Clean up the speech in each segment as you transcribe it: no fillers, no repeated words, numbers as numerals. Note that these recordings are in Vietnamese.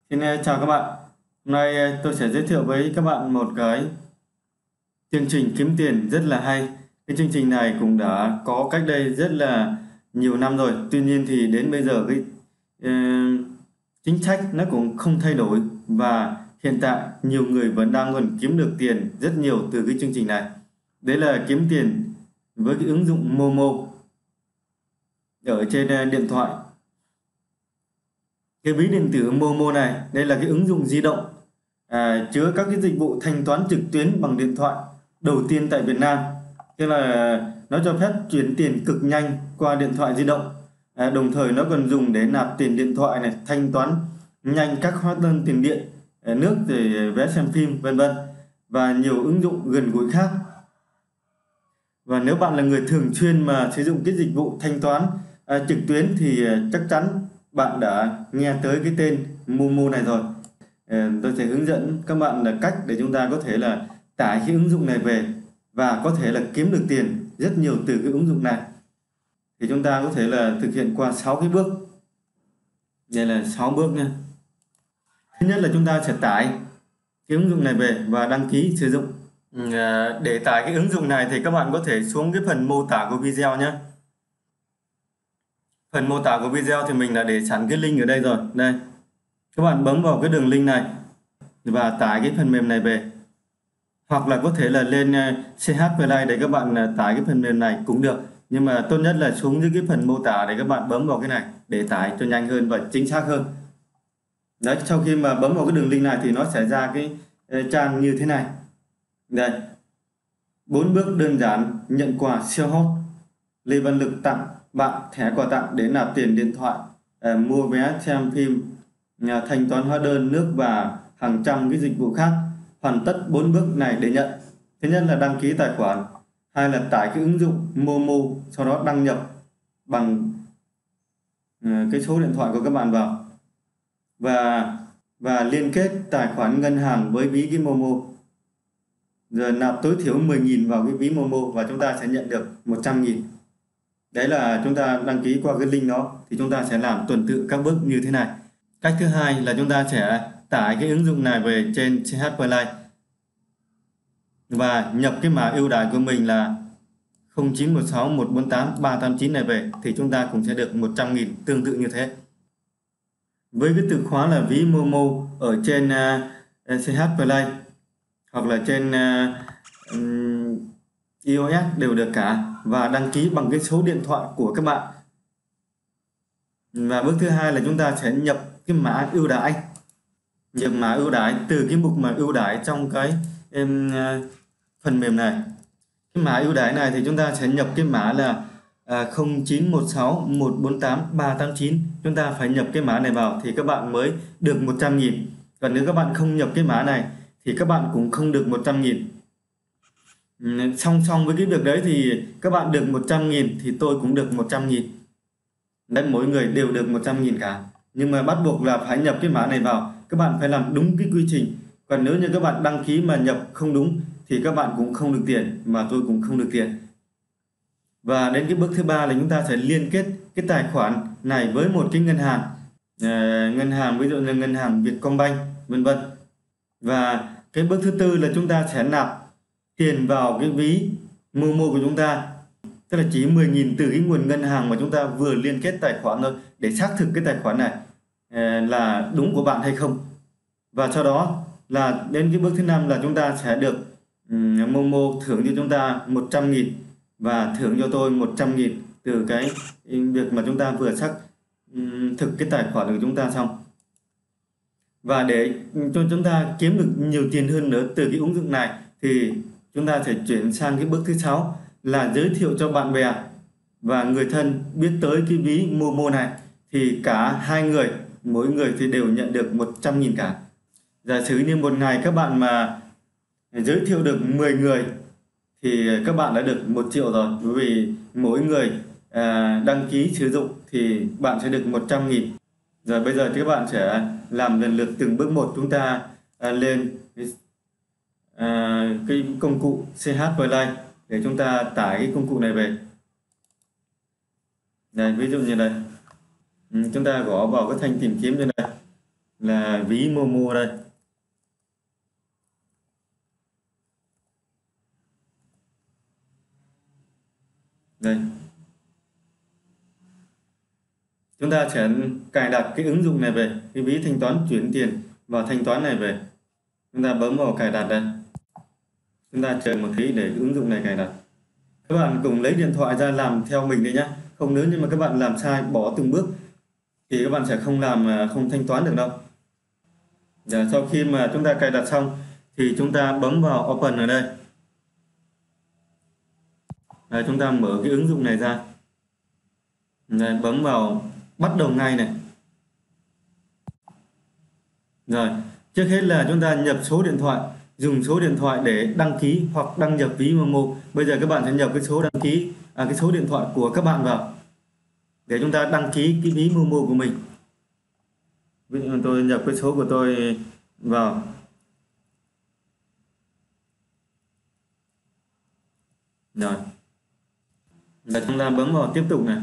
Chào các bạn. Hôm nay tôi sẽ giới thiệu với các bạn một cái chương trình kiếm tiền rất là hay. Cái chương trình này cũng đã có cách đây rất là nhiều năm rồi. Tuy nhiên thì đến bây giờ cái ờ, chính sách nó cũng không thay đổi, và hiện tại nhiều người vẫn đang còn kiếm được tiền rất nhiều từ cái chương trình này. Đấy là kiếm tiền với cái ứng dụng Momo ở trên điện thoại. Cái ví điện tử Momo này, đây là cái ứng dụng di động chứa các cái dịch vụ thanh toán trực tuyến bằng điện thoại đầu tiên tại Việt Nam. Tức là nó cho phép chuyển tiền cực nhanh qua điện thoại di động. Đồng thời nó còn dùng để nạp tiền điện thoại này, thanh toán nhanh các hóa đơn tiền điện, nước, rồi vé xem phim, vân vân, và nhiều ứng dụng gần gũi khác. Và nếu bạn là người thường xuyên mà sử dụng cái dịch vụ thanh toán trực tuyến thì chắc chắn bạn đã nghe tới cái tên Momo này rồi. Tôi sẽ hướng dẫn các bạn là cách để chúng ta có thể là tải cái ứng dụng này về và có thể là kiếm được tiền rất nhiều từ cái ứng dụng này. Thì chúng ta có thể là thực hiện qua 6 cái bước. Đây là 6 bước nha. Thứ nhất là chúng ta sẽ tải cái ứng dụng này về và đăng ký sử dụng. Để tải cái ứng dụng này thì các bạn có thể xuống cái phần mô tả của video nhé. Phần mô tả của video thì mình đã để sẵn cái link ở đây rồi. Đây, các bạn bấm vào cái đường link này và tải cái phần mềm này về. Hoặc là có thể là lên CH Play để các bạn tải cái phần mềm này cũng được. Nhưng mà tốt nhất là xuống dưới cái phần mô tả để các bạn bấm vào cái này để tải cho nhanh hơn và chính xác hơn. Đấy, sau khi mà bấm vào cái đường link này thì nó sẽ ra cái trang như thế này. Đây, 4 bước đơn giản nhận quà siêu hot. Lê Văn Lực tặng bạn thẻ quà tặng để nạp tiền điện thoại, mua vé xem phim, thanh toán hóa đơn nước và hàng trăm cái dịch vụ khác. Hoàn tất 4 bước này để nhận. Thứ nhất là đăng ký tài khoản, hai là tải cái ứng dụng Momo, sau đó đăng nhập bằng cái số điện thoại của các bạn vào và liên kết tài khoản ngân hàng với ví cái Momo. Rồi nạp tối thiểu 10.000 vào cái ví Momo và chúng ta sẽ nhận được 100.000. Đấy là chúng ta đăng ký qua cái link đó, thì chúng ta sẽ làm tuần tự các bước như thế này. Cách thứ hai là chúng ta sẽ tải cái ứng dụng này về trên CH Play và nhập cái mã ưu đãi của mình là 0916 148 389 này về, thì chúng ta cũng sẽ được 100.000 tương tự như thế. Với cái từ khóa là ví Momo ở trên CH Play hoặc là trên iOS đều được cả, và đăng ký bằng cái số điện thoại của các bạn. Và bước thứ hai là chúng ta sẽ nhập cái mã ưu đãi. Nhập mã ưu đãi từ cái mục mà ưu đãi trong cái phần mềm này. Cái mã ưu đãi này thì chúng ta sẽ nhập cái mã là 0916 148 389. Chúng ta phải nhập cái mã này vào thì các bạn mới được 100.000. Còn nếu các bạn không nhập cái mã này thì các bạn cũng không được 100.000. Song song với cái việc đấy thì các bạn được 100.000 thì tôi cũng được 100.000. Đấy, mỗi người đều được 100.000 cả. Nhưng mà bắt buộc là phải nhập cái mã này vào. Các bạn phải làm đúng cái quy trình. Còn nếu như các bạn đăng ký mà nhập không đúng thì các bạn cũng không được tiền, mà tôi cũng không được tiền. Và đến cái bước thứ ba là chúng ta sẽ liên kết cái tài khoản này với một cái ngân hàng. Ngân hàng ví dụ như ngân hàng Vietcombank, vân vân. Và cái bước thứ tư là chúng ta sẽ nạp tiền vào cái ví Momo của chúng ta. Tức là chỉ 10.000 từ cái nguồn ngân hàng mà chúng ta vừa liên kết tài khoản thôi, để xác thực cái tài khoản này là đúng của bạn hay không. Và sau đó là đến cái bước thứ năm là chúng ta sẽ được Momo thưởng cho chúng ta 100.000 và thưởng cho tôi 100.000 từ cái việc mà chúng ta vừa xác thực cái tài khoản của chúng ta xong. Và để cho chúng ta kiếm được nhiều tiền hơn nữa từ cái ứng dụng này thì chúng ta sẽ chuyển sang cái bước thứ 6 là giới thiệu cho bạn bè và người thân biết tới cái ví Momo này, thì cả hai người, mỗi người thì đều nhận được 100.000 cả. Giả sử như một ngày các bạn mà giới thiệu được 10 người thì các bạn đã được 1 triệu rồi, bởi vì mỗi người đăng ký sử dụng thì bạn sẽ được 100.000. Rồi bây giờ thì các bạn sẽ làm lần lượt từng bước một. Chúng ta lên cái công cụ CH Play để chúng ta tải cái công cụ này về. Đây, ví dụ như đây, chúng ta gõ vào cái thanh tìm kiếm như này. là ví Momo đây. Đây. Chúng ta sẽ cài đặt cái ứng dụng này về, cái ví thanh toán chuyển tiền và thanh toán này về. Chúng ta bấm vào cài đặt đây. Chúng ta chờ một tí để cái ứng dụng này cài đặt. Các bạn cùng lấy điện thoại ra làm theo mình đấy nhé. Không, nếu như mà các bạn làm sai, bỏ từng bước thì các bạn sẽ không thanh toán được đâu. Sau khi mà chúng ta cài đặt xong thì chúng ta bấm vào Open ở đây. Chúng ta mở cái ứng dụng này ra. Bấm vào bắt đầu ngay này. Rồi, trước hết là chúng ta nhập số điện thoại, dùng số điện thoại để đăng ký hoặc đăng nhập ví Momo. Bây giờ các bạn sẽ nhập cái số đăng ký, cái số điện thoại của các bạn vào để chúng ta đăng ký cái ví Momo của mình. Ví dụ tôi nhập cái số của tôi vào. Rồi. Và chúng ta bấm vào tiếp tục này.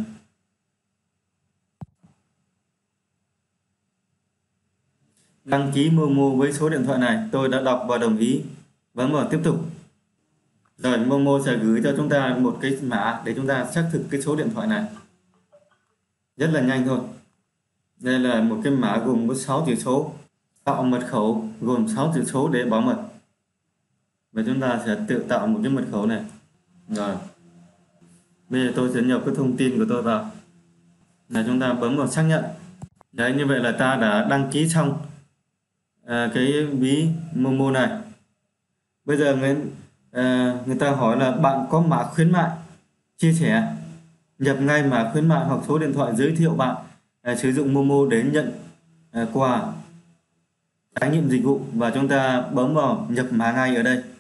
Đăng ký Momo với số điện thoại này, tôi đã đọc và đồng ý. Bấm vào tiếp tục. Rồi Momo sẽ gửi cho chúng ta một cái mã để chúng ta xác thực cái số điện thoại này. Rất là nhanh thôi. Đây là một cái mã gồm có 6 chữ số. Tạo mật khẩu gồm 6 chữ số để bảo mật. Và chúng ta sẽ tự tạo một cái mật khẩu này. Rồi. Bây giờ tôi sẽ nhập cái thông tin của tôi vào. Là chúng ta bấm vào xác nhận. Đấy, như vậy là ta đã đăng ký xong cái ví Momo này. Bây giờ người ta hỏi là bạn có mã khuyến mại chia sẻ, nhập ngay mã khuyến mại hoặc số điện thoại giới thiệu bạn sử dụng Momo để nhận quà trải nghiệm dịch vụ, và chúng ta bấm vào nhập mã ngay ở đây.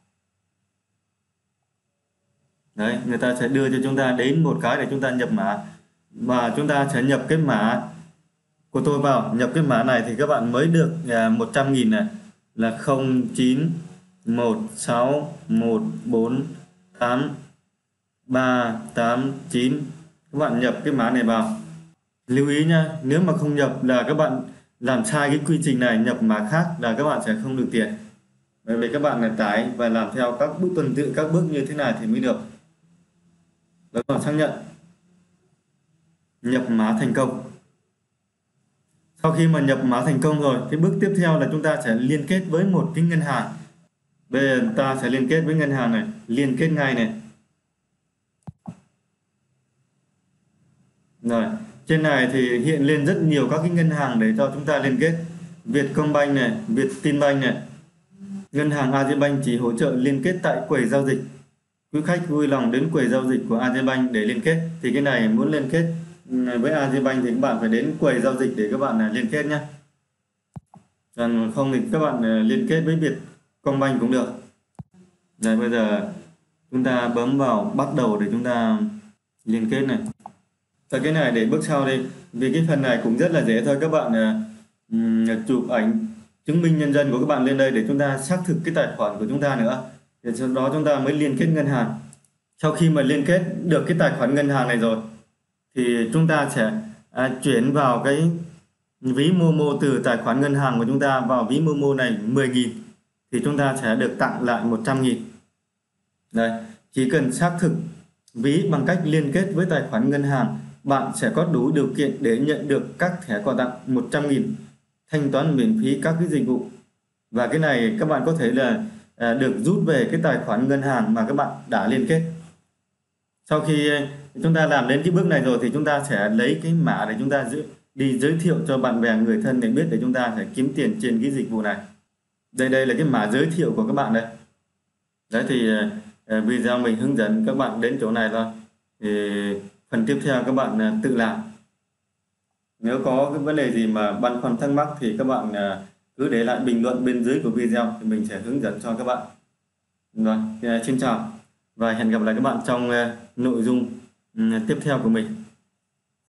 Đấy, người ta sẽ đưa cho chúng ta đến một cái để chúng ta nhập mã, và chúng ta sẽ nhập cái mã của tôi vào. Nhập cái mã này thì các bạn mới được 100.000 này, là 0916148389. Các bạn nhập cái mã này vào. Lưu ý nha, nếu mà không nhập là các bạn làm sai cái quy trình này, nhập mã khác là các bạn sẽ không được tiền. Bởi vì các bạn phải tải và làm theo các bước tuần tự, các bước như thế này thì mới được. Bấm vào xác nhận. Nhập mã thành công. Sau khi mà nhập mã thành công rồi, cái bước tiếp theo là chúng ta sẽ liên kết với một cái ngân hàng. Bây giờ ta sẽ liên kết với ngân hàng này, liên kết ngay này. Rồi, trên này thì hiện lên rất nhiều các cái ngân hàng để cho chúng ta liên kết. Vietcombank này, Vietinbank này. Ngân hàng Agribank chỉ hỗ trợ liên kết tại quầy giao dịch. Quý khách vui lòng đến quầy giao dịch của Agribank để liên kết. Thì cái này muốn liên kết với Agribank thì các bạn phải đến quầy giao dịch để các bạn liên kết nhé. Còn không thì các bạn liên kết với Vietcombank cũng được. Đây, bây giờ chúng ta bấm vào bắt đầu để chúng ta liên kết này. Và cái này để bước sau đi, vì cái phần này cũng rất là dễ thôi. Các bạn chụp ảnh chứng minh nhân dân của các bạn lên đây để chúng ta xác thực cái tài khoản của chúng ta nữa. Để sau đó chúng ta mới liên kết ngân hàng. Sau khi mà liên kết được cái tài khoản ngân hàng này rồi thì chúng ta sẽ chuyển vào cái ví Momo từ tài khoản ngân hàng của chúng ta vào ví Momo này 10.000 thì chúng ta sẽ được tặng lại 100.000. Đây, chỉ cần xác thực ví bằng cách liên kết với tài khoản ngân hàng, bạn sẽ có đủ điều kiện để nhận được các thẻ quà tặng 100.000, thanh toán miễn phí các cái dịch vụ. Và cái này các bạn có thể là được rút về cái tài khoản ngân hàng mà các bạn đã liên kết. Sau khi chúng ta làm đến cái bước này rồi thì chúng ta sẽ lấy cái mã để chúng ta đi giới thiệu cho bạn bè người thân để biết để chúng ta sẽ kiếm tiền trên cái dịch vụ này. Đây là cái mã giới thiệu của các bạn đây. Đấy thì video mình hướng dẫn các bạn đến chỗ này thôi. Thì phần tiếp theo các bạn tự làm. Nếu có cái vấn đề gì mà băn khoăn thắc mắc thì các bạn cứ để lại bình luận bên dưới của video thì mình sẽ hướng dẫn cho các bạn. Rồi, xin chào và hẹn gặp lại các bạn trong nội dung tiếp theo của mình.